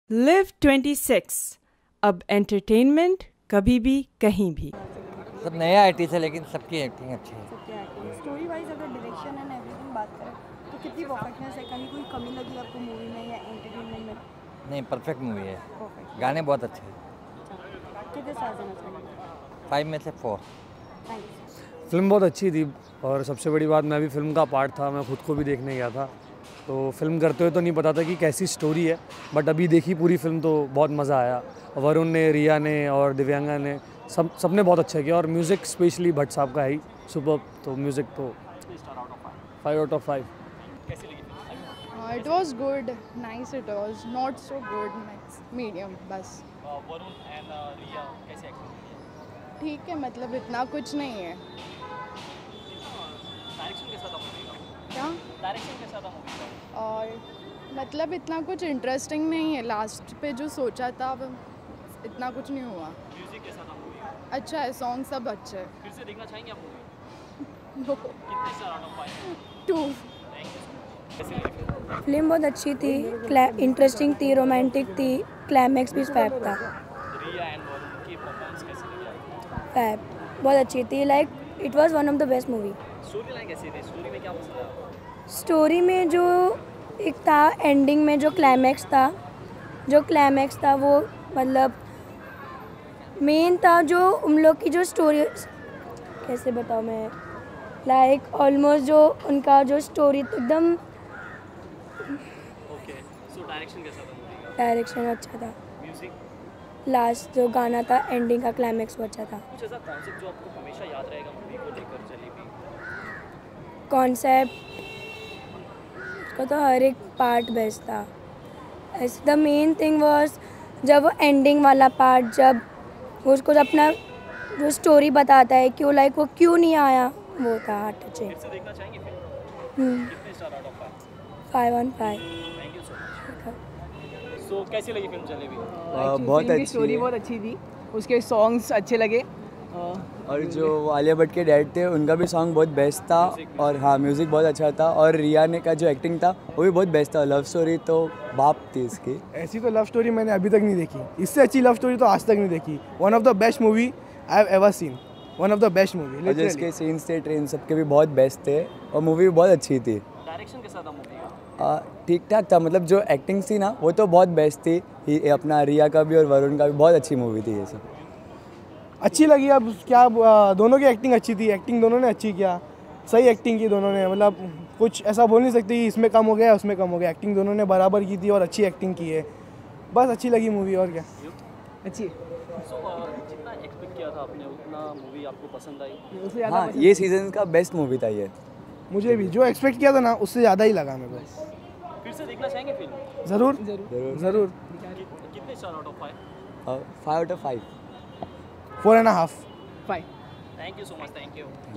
Live 26 अब entertainment कभी भी कहीं भी। सब नया आर्टिस्ट है लेकिन सबकी एक्टिंग अच्छी है। स्टोरी वाइज अगर डायरेक्शन एंड एवरीथिंग बात करें तो कितनी परफेक्टनेस है, कहीं कोई कमी लगी आपको मूवी में या एंटरटेनमेंट में? नहीं, परफेक्ट मूवी है। परफेक्ट। गाने बहुत अच्छे हैं। कितने स्टार देना चाहिए? 5 में से 4। Thank you. फ़िल्म बहुत अच्छी थी और सबसे बड़ी बात, मैं भी फ़िल्म का पार्ट था, मैं खुद को भी देखने गया था। तो फिल्म करते हुए तो नहीं पता था कि कैसी स्टोरी है, बट अभी देखी पूरी फिल्म तो बहुत मज़ा आया। वरुण ने, रिया ने और दिव्यांगा ने सबने बहुत अच्छा किया और म्यूज़िक स्पेशली भट्ट साहब का है ही सुपर। तो म्यूज़िक तो 5 out of 5। It was good, nice. It was not so good, medium बस। वरुण एंड रिया कैसे एक्टिंग? ठीक है, मतलब इतना कुछ नहीं है। डायरेक्शन कैसा था मूवी का? क्या? डायरेक्शन कैसा था मूवी का? और मतलब इतना कुछ इंटरेस्टिंग नहीं है। लास्ट पे जो सोचा था अब इतना कुछ नहीं हुआ। म्यूजिक कैसा था मूवी का? अच्छा है, सॉन्ग सब अच्छे हैं। फिर से देखना चाहेंगे आप मूवी? No, कितने star out of 5? 2। Thank you. कैसे लगी? फिल्म बहुत अच्छी थी, इंटरेस्टिंग थी, रोमांटिक थी, क्लाइमैक्स भी फैब था। रिया एंड वरुण की परफॉर्मेंस कैसी लगी आपको? फैब बहुत अच्छी थी, like it was one of the best movie. Story line कैसी थी? स्टोरी में क्या पसंद आया? स्टोरी में जो एक था, एंडिंग में जो क्लाइमैक्स था वो मतलब मेन था। जो उन लोग की जो स्टोरी, कैसे बताऊँ मैं, लाइक ऑलमोस्ट जो उनका जो स्टोरी एकदम। ओके, सो डायरेक्शन कैसा था मूवी का? डायरेक्शन अच्छा था, म्यूजिक? लास्ट जो गाना था एंडिंग का क्लाइमैक्स वो अच्छा था। कुछ ऐसा कॉन्सेप्ट जो आपको हमेशा याद रहेगा मूवी को लेकर? जलेबी कॉन्सेप्ट उसका तो हर एक पार्ट बेस्ट था। द मेन थिंग वाज जब वो एंडिंग वाला पार्ट, जब वो उसको अपना जो स्टोरी बताता है कि वो लाइक वो क्यों नहीं आया, वो था हार्ट टचिंग। फिर से देखना चाहेंगे फिल्म? कितने star out of 5? 5 on 5। Thank you so much. So कैसी लगी फिल्म जलेबी? बहुत अच्छी स्टोरी है। बहुत अच्छी थी, उसके सॉन्ग्स अच्छे लगे। और जो आलिया भट्ट के डैड थे उनका भी सॉन्ग बहुत बेस्ट था। और हाँ, म्यूज़िक बहुत अच्छा था। और रिया ने का जो एक्टिंग था वो भी बहुत बेस्ट था। लव स्टोरी तो बाप थी इसकी। ऐसी तो लव स्टोरी मैंने अभी तक नहीं देखी, इससे अच्छी लव स्टोरी तो आज तक नहीं देखी। One of the best movie I have ever seen, one of the best movie. और जो इसके सीन्स थे ट्रेन सबके भी बहुत बेस्ट थे और मूवी भी बहुत अच्छी थी। डायरेक्शन कैसा था मूवी का? ठीक ठाक था, मतलब जो एक्टिंग थी ना वो तो बहुत बेस्ट थी। अपना रिया का भी और वरुण का भी बहुत अच्छी मूवी थी। ये सब अच्छी लगी। अब क्या, दोनों की एक्टिंग अच्छी थी, एक्टिंग दोनों ने अच्छी किया, सही एक्टिंग की दोनों ने। मतलब कुछ ऐसा बोल नहीं सकती इसमें कम हो गया उसमें कम हो गया, एक्टिंग दोनों ने बराबर की थी और अच्छी एक्टिंग की है। बस अच्छी लगी मूवी, और क्या। अच्छी सो जितना एक्सपेक्ट किया था आपने उतना मूवी आपको पसंद आई? उससे ज़्यादा हाँ, ये सीजन का बेस्ट मूवी था ये। मुझे भी जो एक्सपेक्ट किया था ना उससे ज़्यादा ही लगा मेरे को। फिर से देखना चाहेंगे फिल्म? ज़रूर जरूर। ज़रूर। कितने star out of 5? 5 out of 5। 4.5। 5। Thank you so much. Thank you.